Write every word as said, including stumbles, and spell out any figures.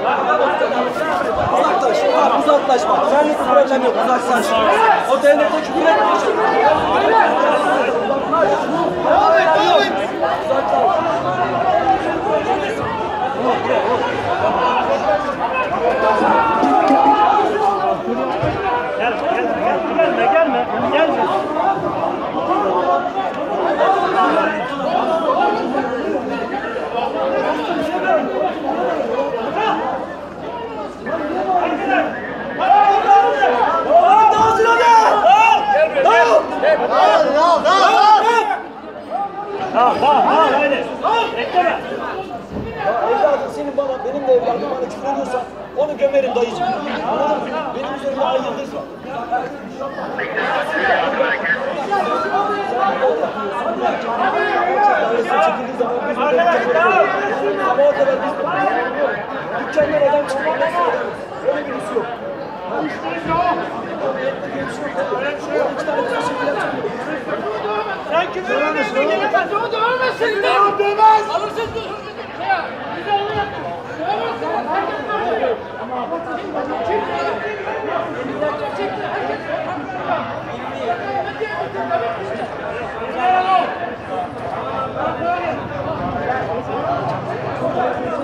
Uzaklaş. Bak uzaklaş bak. Senlik bir problem yok. Uzaklaş. O devlete küfür etmeyecek. Devam et, devam et. Uzaklaş. Gel, gel, gelme, gelme, gelme. Tamam, tamam, tamam, haydi. Bekleme. Ya evladım senin bana, benim de evladım bana küfür ediyorsa onu gömerim dayıcım. Anladın mı? Benim üzerimde ay yıldız var. Dairesi çekildiği zaman biz burada dükkanlara sabaha kadar biz dükkanlar adam çıkmak nasıl ederiz? Öyle birisi yok. Sen küfür ediyorsun, gelemez. O dövmesin lan. O dövmez. Alırsın. Ya, bize onu yapma. Dövmez.